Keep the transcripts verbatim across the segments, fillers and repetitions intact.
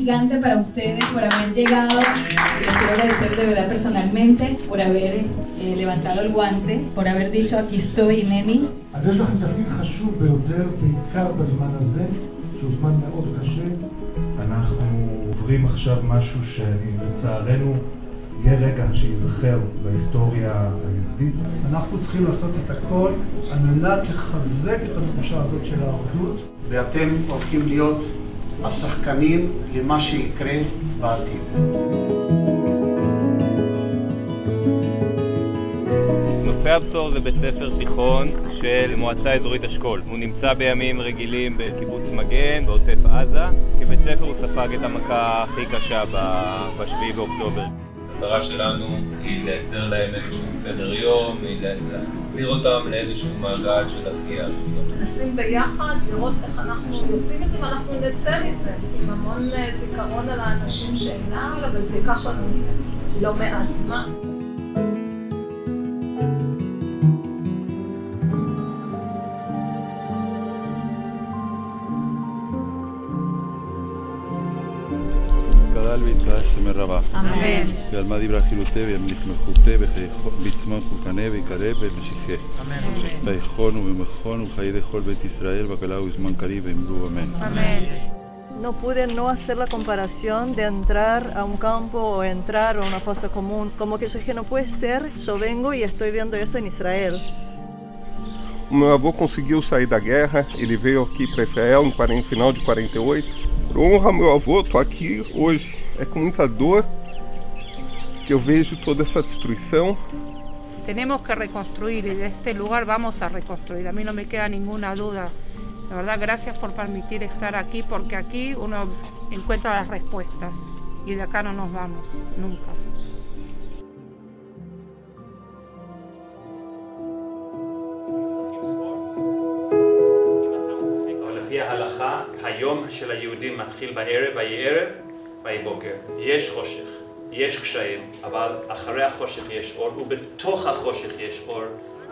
gigante para ustedes por haber llegado. Les quiero agradecer de verdad personalmente por haber eh, levantado el guante, por haber dicho aquí estoy, Nemi. אז יש לכם תפקיד חשוב ביותר, בעיקר בזמן הזה, שהוא זמן מאוד קשה. אנחנו עוברים עכשיו משהו שלצערנו יהיה רגע שיזכר בהיסטוריה היהודית. אנחנו צריכים לעשות את הכל על מנת לחזק את התחושה הזאת של האחדות. ואתם הולכים להיות השחקנים למה שיקרה בעתיד. נופי הבשור זה בית ספר תיכון של מועצה אזורית אשכול. הוא נמצא בימים רגילים בקיבוץ מגן, בעוטף עזה. כבית ספר הוא ספג את המכה הכי קשה בשביעי באוקטובר. המטרה שלנו היא לייצר להם איזשהו סדר יום, היא להחזיר אותם לאיזשהו מעגל של עשייה. נשים ביחד, לראות איך אנחנו יוצאים מזה ואנחנו נצא מזה. עם המון זיכרון על האנשים שאינם, אבל זה ייקח לנו לא מעט זמן. גדל ויתרעש שמרבה. אמן. ועלמא דיברה חילותי וימליכמחותי בצמון חולקנה ויקרב ומשיחה. אמן. ויכון ובמכון ובחיי לכל בית ישראל בקלה ובזמן קריב ואמרו אמן. אמן. No pude no hacer la comparación de entrar a un campo o entrar a una fosa común. Como que eso es que no puede ser, yo vengo y estoy viendo eso en Israel. O meu avô conseguiu sair da guerra, ele veio aqui para Israel no final de quarenta e oito. Por honra meu avô, estou aqui hoje. É com muita dor que eu vejo toda essa destruição. Tenemos que reconstruir y de este lugar vamos a reconstruir. A mí no me queda ninguna duda. La verdad, gracias por permitir estar aquí, porque aquí uno encuentra las respuestas y de acá no nos vamos, nunca. לפי ההלכה, היום של היהודים מתחיל בערב, ויהי ערב, ויהי בוקר. יש חושך, יש קשיים, אבל אחרי החושך יש אור, ובתוך החושך יש אור.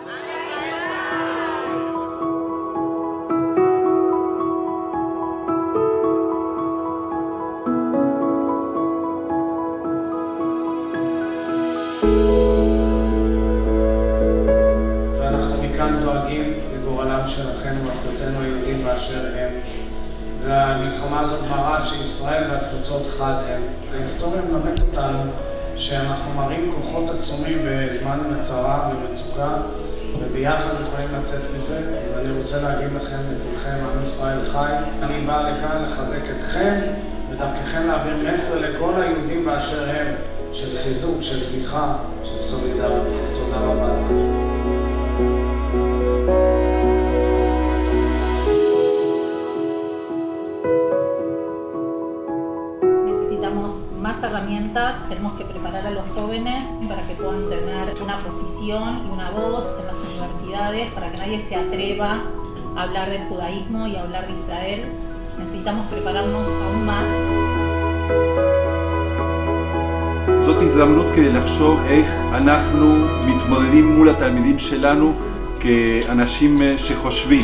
ואנחנו מכאן דואגים לגורלם של אחינו ואחיותינו היהודים באשר הם. והמלחמה הזאת מראה שישראל והתפוצות חד הם. ההיסטוריה מלמדת אותנו שאנחנו מראים כוחות עצומים בזמן מצרה ומצוקה, וביחד יכולים לצאת מזה. אז אני רוצה להגיד לכם, לכולכם, עם ישראל חי. אני בא לכאן לחזק אתכם ודרככם להעביר מסר לכל היהודים באשר הם, של חיזוק, של תמיכה, של סולידריות. אז תודה רבה לכם. Más herramientas, tenemos que preparar a los jóvenes para que puedan tener una posición y una voz en las universidades, para que nadie se atreva a hablar del judaísmo y a hablar de Israel. Necesitamos prepararnos aún más. זאת הזדמנות כדי לחשוב איך אנחנו מתמודדים מול התלמידים שלנו כאנשים שחושבים.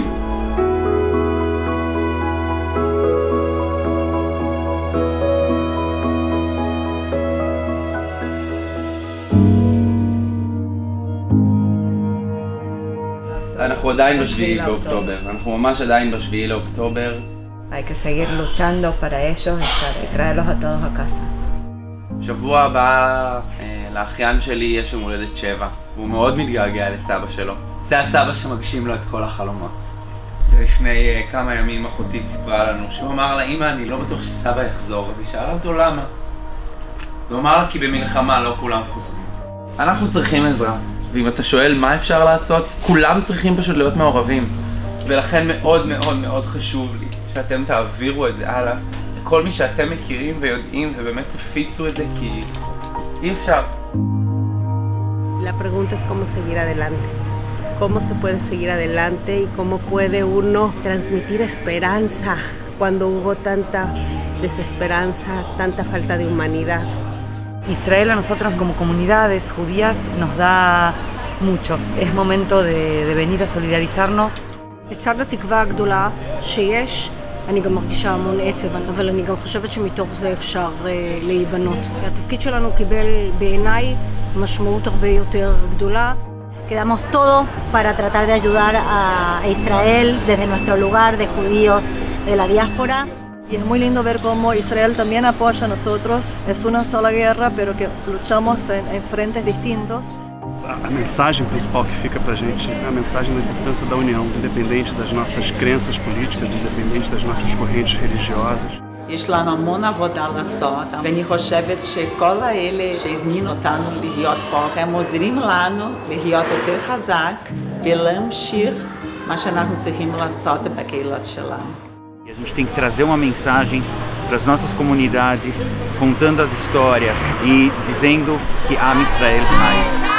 אנחנו עדיין בשביעי באוקטובר, אנחנו ממש עדיין בשביעי לאוקטובר. Hay que seguir luchando para ellos y traerlos a todos a casa. שבוע הבא לאחיין שלי יש יום הולדת שבע, והוא מאוד מתגעגע לסבא שלו. זה הסבא שמגשים לו את כל החלומות. ולפני כמה ימים אחותי סיפרה לנו שהוא אמר לה, אמא, אני לא בטוח שסבא יחזור, אז היא שאלה אותו למה. אז הוא אמר לה, כי במלחמה לא כולם חוזרים. אנחנו צריכים עזרה. ואם אתה שואל מה אפשר לעשות, כולם צריכים פשוט להיות מעורבים. ולכן מאוד מאוד מאוד חשוב לי שאתם תעבירו את זה הלאה לכל מי שאתם מכירים ויודעים, ובאמת תפיצו את זה, כי אי אפשר. La pregunta es cómo seguir adelante. Cómo se puede seguir adelante y cómo puede uno transmitir esperanza cuando hubo tanta desesperanza, tanta falta de humanidad. Israel a nosotros como comunidades judías nos da mucho. Es momento de, de venir a solidarizarnos. לצד התקווה הגדולה שיש אני גם מרגישה המון עצב, אבל אני גם חושבת שמתוך זה אפשר להיבנות. התפקיד שלנו קיבל בעיניי משמעות הרבה יותר גדולה. Quedamos todo para tratar de ayudar a Israel desde nuestro lugar de judíos de la diáspora. Y es muy lindo ver cómo Israel también apoya a nosotros. Es una sola guerra, pero que luchamos en, en frentes distintos. A mensagem principal que fica pra gente é a mensagem da importância da união, independente das nossas crenças políticas, independente das nossas correntes religiosas. יש לנו המון עבודה לעשות, ואני חושבת שכל האלה שהזמינו אותנו להיות פה, הם עוזרים לנו להיות יותר חזק ולהמשיך מה שאנחנו צריכים לעשות בקהילות שלנו. A gente tem que trazer uma mensagem para as nossas comunidades, contando as histórias e dizendo que Am Israel Chai.